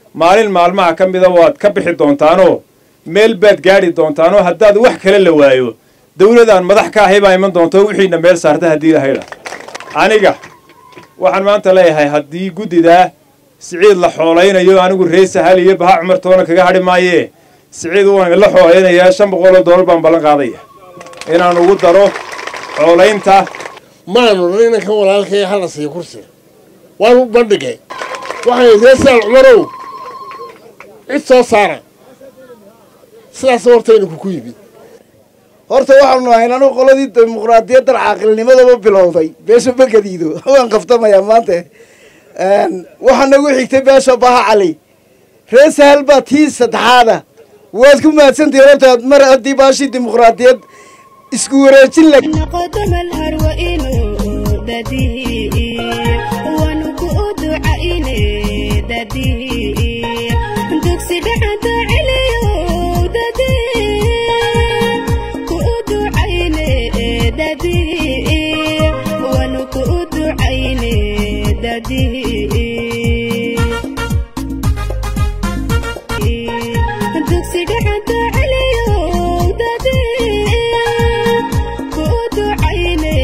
maalin maalmaha ka mida waad ka bixi doontaanoo meel baad gaadhi doontaanoo haddaad wax kale la waayo dawladaan madax ka ahay baa iman doonto wixiina meel saarta haddii lahayda aniga waxaan maanta leeyahay haddii guddidaa siciid la xoolaynayo anigu reer Sahal iyo Baha Cumar toona kaga hadhi maayee siciid waan la xoolaynayaa $500 baan ballan qaadaya inaan ugu daro xoolaynta maanu ninka walaalkay hala siiyo kursi waan u bandhigay waxay reer Sahal Cumarow cid soo saara sidaas hortayna ku yimid horta waxaan nahay inaan qoladii dimuqraadiyadda caaqilnimadaba bilowday beesha bagadiido waan qaftamayaa maanta waxaan nagu xigtay beesha Baha Cali reer Sahal baa tii saddexaad waad ku mahadsantahay horta mar haddii baashi dimuqraadiyad isku wareejin la qodom al-harwa inuu dadii waanu ku ducaynay dadii dugsi dhaxda celiyo dadii ku ducaynay dadii waanu ku ducaynay dadii dugsi dhaxda celiyo dadii ku ducaynay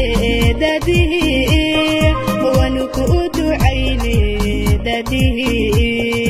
dadii waanu ku ducaynay dadii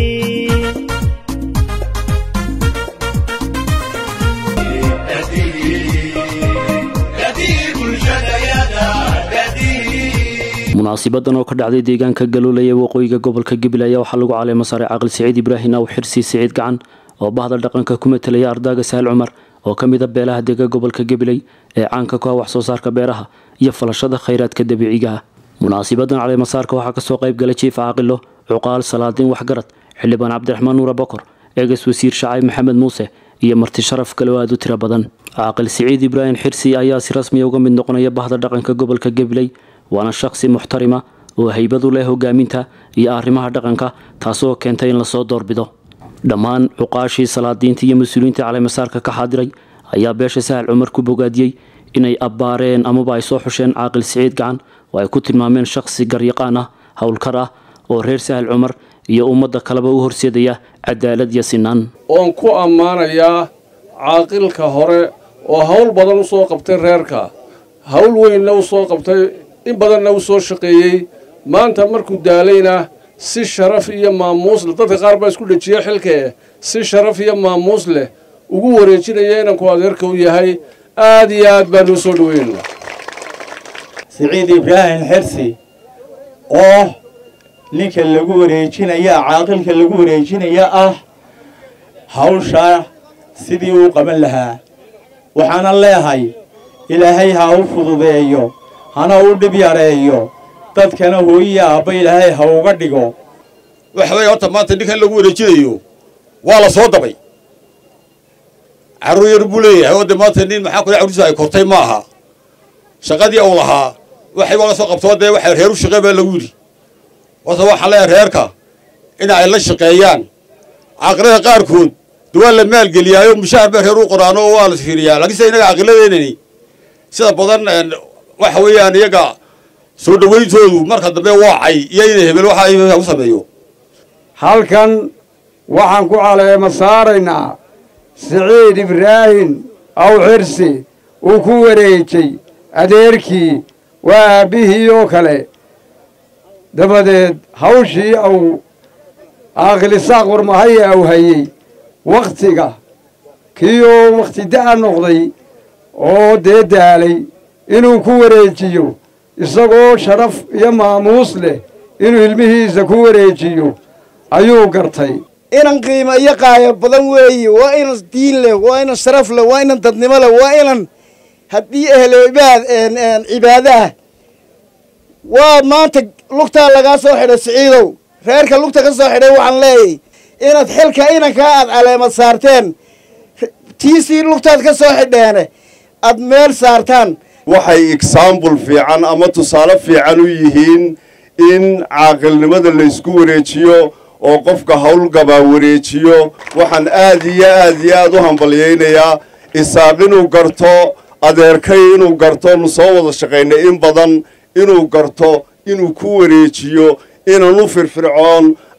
munaasabadan oo ka dhacday deegaanka Galoolay ee waqooyiga gobolka Gabiley ayaa waxaa lagu caleemo saaray Caaqil Siciid Ibraahin Aw Xirsi Siciid Gacan oo bahda dhaqanka ku metelaya ardayga Sahal Cumar oo kamid ah beelaha deegaanka gobolka Gabiley ee caanka ku ah wax soo saarka beeraha iyo falashada kheyraadka dabiiciga ah. munaasabadan caleemo saarka waxaa ka soo qayb galay Chief Caaqilo Cuqaal Salaadiin Waxgarad Xildhibaan Cabdiraxmaan Nuur Bokor eegas wasiir Shacayb Maxamed Muuse iyo marti sharaf kale oo aad u tiro badan. Caaqil Siciid Ibraahin Xirsi ayaa si rasmi ah uga mid noqonaya bahda dhaqanka gobolka Gabiley waana shakhsi muxtarima oo haybad u leh hogaaminta iyo arrimaha dhaqanka taasoo keentay in la soo doorbido. dhammaan cuqaashii salaadiinta iyo mas'uuliyiinta caleemo saarka ka xaadiray ayaa beesha Sahal Cumar ku bogaadiyay inay abbaareen amaba ay soo xusheen Caaqil Siciid Gacan oo ay ku tilmaameen shakhsi garyaqaan ah hawlkar ah oo reer Sahal Cumar iyo ummadda kaleba u horseedaya cadaalad iyo sinaan. oon ku ammaanayaa caaqilka hore oo hawl badan u soo qabtay reerka hawl weynna u soo qabtay in badanna u soo shaqeeyey maanta markuu daalayna si sharaf iyo maamuus leh dadka qaar baa isku dhajiya xilka si sharaf iyo maamuus leh ugu wareejinaya inanku adeerka u yahay aad iyo aad baan u soo dhaweynaa Siciid Ibraahin Xirsi oo ninka lagu wareejinaya caaqilka lagu wareejinaya hawsha sidii uu qaban lahaa waxaana leeyahay ilaahay ha u fududeeyo hana u dhib yareeyo dadkana hooyiya aabba ilaahay ha uga dhigo waxay horta maanta ninkan lagu wareejinayo waa la soo dabay carruur yar buu leeyahay oo maanta nin maxaa kula carruurtiisa ay kortay ma aha shaqadii uu lahaa waxay wala soo qabtoo dee waxay reer u shaqeey baa lagu yiri wasa waxa la reerka in ay la shaqeeyaan aqrada qaarkood duwaa la maal geliyaayo mushaar baa reer u qoraano waa la fiiriyaa laakiin inaga aqladeennani sida badan waxa weeyaan iyaga soo dhawayntoodu marka dambe waacay iyo inay hebel waxa ay u sameeyo halkan waxaan ku caleemo saaraynaa Siciid Ibraahin Aw Xirsi uu ku wareejay adeerkii waa aabihii oo kale dabadeed hawshii aw Caaqil Isaaq Warmahaye aw hayay waqtiga kiyo waqti daa noqday oo deedaalay inuu ku wareejiyo isagoo sharaf iyo maamuus leh inuu ilmihiisa ku wareejiyo ayuu gartay inan qiimo iyo qaaya badan weeye waa inan diin leh waa inan sharaf leh waa inan dadnimo leh waa inan haddii ehlo cibaadaha waa maanta lugtaa lagaa soo xidhay Siciidow reerka lugta ka soo xidhay waxaan leeyahay inaad xilka inankaa aad caleemad saarteen tiisii lugtaad ka soo xidheene aad meel saartaan waxay example fiican ama tusaale fiican u yihiin in caaqilnimada la isku wareejiyo oo qofka hawlgaba wareejiyo waxaan aad iyo aad u hambaliyeynayaa Isaaq inuu garto adeerkay inuu garto soo wada shaqeynay in badan inuu garto inuu ku wareejiyo inuu firfircoon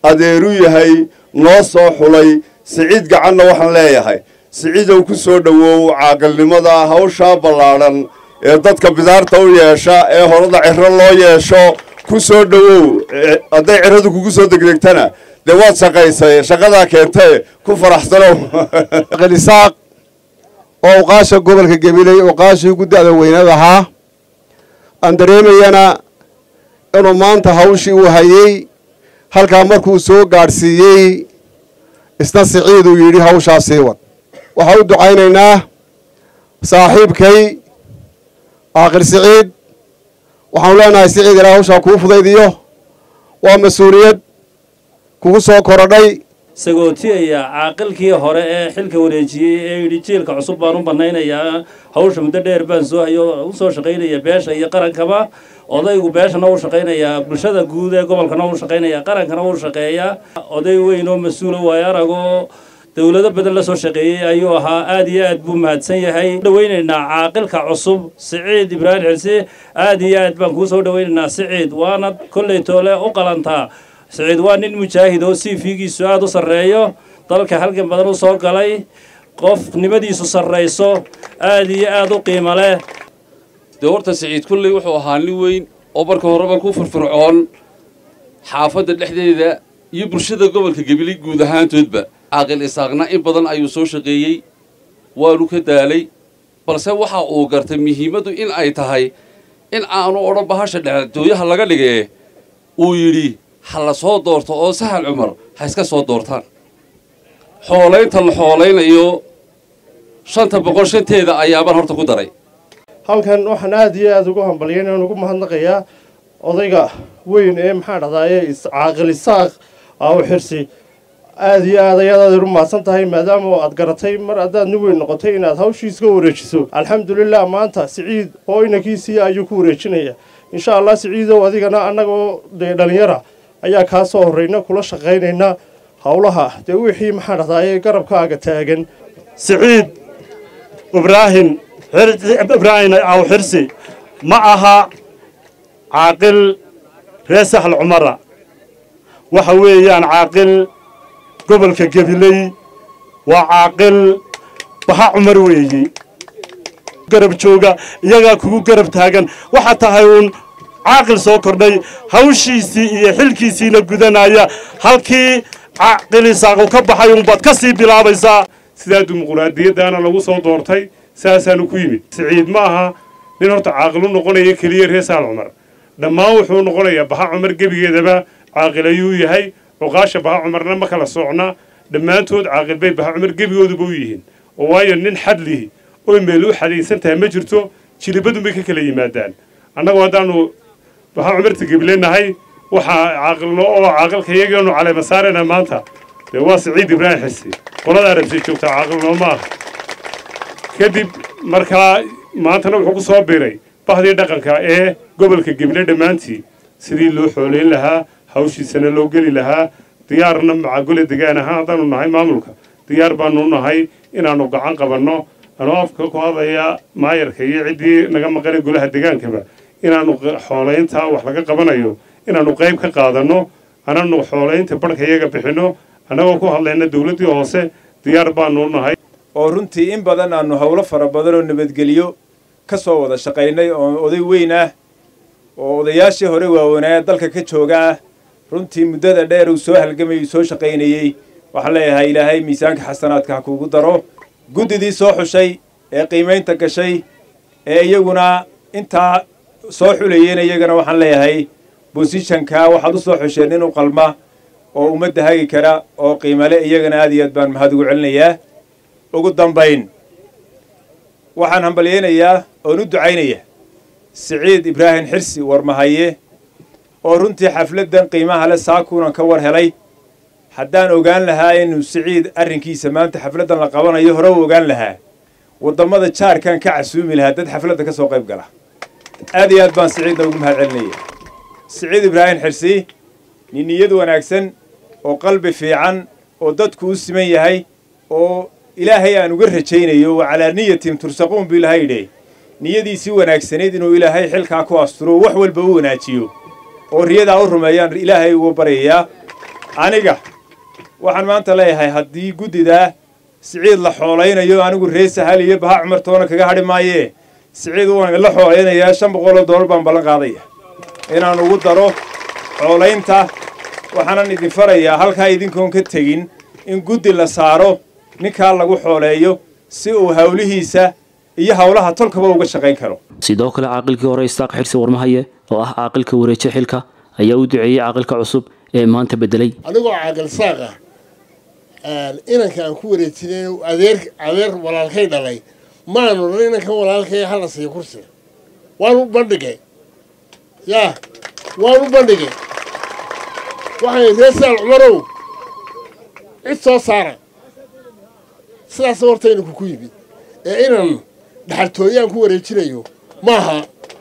adeeru yahay noo soo xulay siciid gacanna waxaan leeyahay siciidow ku soo dhowow caaqilnimada hawshaa ballaadhan ee dadka bidaarta u yeesha ee horada ciro loo yeesho ku soo dhowow hadday ciradu kugu soo degdegtana dee waad shaqaysay shaqadaa keentay ku faraxsanow qalisaaq oo uqaasha gobolka gabiley uqaashii guddada weynada ahaa aan dareemayana inuu maanta hawshii uu hayey halkaa markuu soo gaadhsiiyey isna siciid uu yidhi hawshaa sii wad waxaan u ducaynaynaa saaxiibkay caaqil siciid waxaanu leenahay siciid ilaa hawshaa kuu fudaydiyo waa mas-uuliyad kugu soo korodhay sagootiyaya caaqilkii hore ee xilka wareejiyey ee yidhi jiilka cusub baan u banaynayaa hawsha muddo dheer baan soo hayo u soo shaqaynaya beesha iyo qarankaba odaygu beeshana u shaqaynayaa bulshada guud ee gobolkana u shaqaynaya qarankana u shaqeeya oday weyn oo mas-uula waayo aragoo dowlado badan la soo shaqeeyey ayuu ahaa aad iyo aad buu mahadsan yahay dhawaynaynaa caaqilka cusub siciid ibraahim xirsi aad iyo aad baan kuu soo dhawaynaynaa siciid waana kolley toole u qalantaa siciid waa nin mujaahid oo siifigiisu aad u sarreeyo dalka halgan badan u soo galay qofnimadiisu sarrayso aad iyo aad u qiimo leh dee horta siciid kulley wuxuu ahaa nin weyn oo marka horeba ku firfircoon xaafadda dhexdeeda iyo bulshada gobolka gabiley guud ahaantoodba caaqil isaaqna in badan ayuu soo shaqeeyey waanu ka daalay balse waxa uu gartay muhiimaddu in ay tahay in aanu odhan bahasha dhexdooyaha laga dhigee uu yidhi ha la soo doorto oo sahal cumar ha iska soo doortaan xoolaynta la xoolaynayo 500 shanteeda ayaabaan horta ku daray halkan waxaan aad iyo aad ugu hambaliyeen aan ugu mahadnaqayaa odayga weyn ee maxaa dhahdaye caaqil isaaq aa xirsi aad iyo aad ayaad u mahadsan tahay maadaama aad garatay mar haddaad nin weyn noqotay inaad hawshiisa ka wareejiso alxamdulilah maanta siciid oo inankiisii ayuu ku wareejinaya insha allah siciidow adigana annagoo dee dhalinyara ayaa kaa soo horrayna kula shaqaynayna howlaha dee wixii maxaa dhahdaye garabkaaga taagan siciid ibraahim aw xirsi ma aha caaqil reer saxal cumara waxa weeyaan caaqil gobolka gabiley waa caaqil baxa cumar weeyey garab jooga iyagaa kugu garab taagan waxa tahay uun caaqil soo kordhay hawshiisii iyo xilkiisiina gudanaya halkii caaqil isaaqu ka baxay unbaad ka sii bilaabaysaa sidaa dimuquraadiyaddaana lagu soo doortay saasaanu ku yimid siciid ma aha nin horta caaqil u noqonaya keliya reer saal cumar dhammaan wuxuu noqonayaa baxa cumar gebigeedaba caaqil ayuu yahay cuqaasha baxa cumarna ma kala socna dhammaantood caaqil bay baxa cumar gebigooduba u yihiin oo waayo nin xadlihi oo meel u xadaysan tahay ma jirto jilibadunbay ka kala yimaadaan annagu haddaanu baxa cumarta gebileenahay waxaa caaqilno oo caaqilka iyageenu caleema saarayna maanta dee waa siciid ibraahim xirsi qolada arabsay joogtaa caaqilnoo ma aha kadib markaa maantana wuxuu ku soo biray bahdii dhaqanka ee gobolka gebile dhammaantii sidii loo xoolayn lahaa hawshiisana loo geli lahaa diyaarna macagole degaan ahaan haddaanu nahay maamulka diyaar baanu nahay inaannu gacan qabanno anoo afka ku hadlaya maayarka iyo ciddii naga maqanay golaha degaankaba inaannu xoolaynta wax laga qabanayo inaannu qayb ka qaadanno ananu xoolaynta barhka iyaga bixinno annagoo ku hadlayna dawladdii hoose diyaar baanu nahay oo runtii in badan aanu howlo fara badan oo nabadgelyo ka soo wada shaqaynay oo oday weyn ah oo odayaashii hore waawanaa dalka ka jooga ah runtii muddada dheer uu soo halgamayay soo shaqaynayey waxaan leeyahay ilaahay miisaanka xasanaadka ha kuugu daro guddidii soo xushay ee qiimaynta gashay ee iyaguna intaa soo xulayeen iyagana waxaan leeyahay bosishanka waxaad u soo xusheen inuu qalma oo ummadda hagi kara oo qiimale iyagana aad iyo aad baan mahad ugu celinayaa ugu dambayn waxaan hambalyaynayaa oon u ducaynaya siciid ibraahim xirsi warmahaye oo runtii xafladdan qiimaha le saakuunan ka war helay haddaan ogaan lahaa inuu siciid arrinkiisa maanta xafladdan la qabanayo hore u ogaan lahaa waddammada jaarkan ka casuumi lahaa dad xafladda ka soo qayb gala aad iyo aad baan siciidna ugu mahad celinaya siciid ibraahim xirsi nin niyad wanaagsan oo qalbi fiican oo dadku u siman yahay oo ilaahay aan uga rajaynayo wa calaa niyatin tursaquun buu ilaahay yidhi niyadiisii wanaagsanayd inuu ilaahay xilkaa ku asturo wax walba u wanaajiyo oo riyadaa u rumeeyaan ilaahay ugu baryayaa aniga waxaan maanta leeyahay haddii guddidaa siciid la xoolaynayo anigu reer sahal iyo baha cumar toona kaga hadhi maayee siciid waan la xoolaynayaa $500 baan ballan qaadaya inaan ugu daro xoolaynta waxaanan idin farayaa halkaa idinkoon ka tegin in guddi la saaro ninkaa lagu xooleeyo si uu hawlihiisa iyo hawlaha tolkaba uga shaqayn karo sidoo kale caaqilkii hore Isaaq Xirsi Warmahaye oo ah caaqilka wareejay xilka ayaa u duceeyay caaqilka cusub ee maanta bedelay anigoo caaqil saaqa inanka aan ku wareejinay adeer walaalkay dhalay maanu inanka walaalkay hala siiyo kursi waan u bandhigay waxay reesaal cumarow cid soo saara sidaas hortayna ku yimid ee inan dhaxaltooyaan ku wareejinayo maaha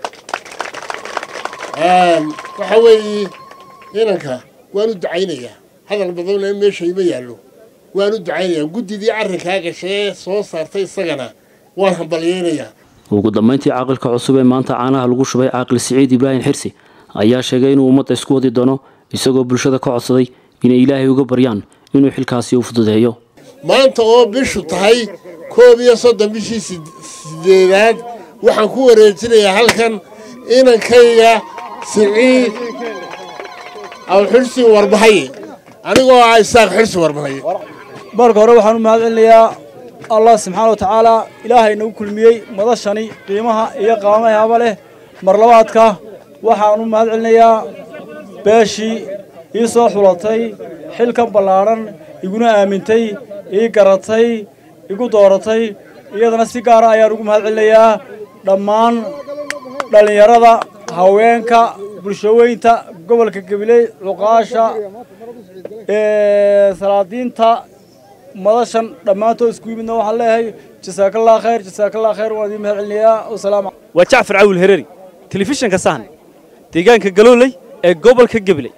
waxa weeye inanka waan u ducaynayaa hadal badanna meesha ima yaallo waan u ducaynayaa guddidii arrinkaa gashay soo saartay isagana waan hambalyeynayaa ugu dambeyntii caaqilka cusub ee maanta caanaha lagu shubay caaqil Siciid Ibraahim Xirsi ayaa sheegay inuu ummadda isku wadi doono isagoo bulshada ka codsaday inay Ilaahay uga baryaan inuu xilkaasi u fududeeyo maanta oo bishu tahay 31 bishii 8 waxaan ku wareejinayaa halkan inankayga Siciid Xirsi Warmahaye anigoo ah Isaaq Xirsi Warmahaye marka hore waxaan u mahadcelinayaa Allah subhanahu wa ta'ala Ilaahay nagu kulmiyay madashani qiimaha iyo qaamaha leh mar labaadka waxaan u mahadcelinayaa beeshii ii soo xulatay xilkan ballaaran iguna aamintay ii garatay igu dooratay iyadana si gaar ah ayaan ugu mahadcelinayaa dhammaan dhalinyarada haweenka bulshooyinka gobolka Gabiley cuqaasha salaadiinta madashan dhammaantood isku yimidna waxaan leeyahay jasaakallahu khayr waan idin mahadcelinayaa wasalaam waa Jacfar Awil Hereri telefishinka Sahan deegaanka Galooley ee gobolka Gabiley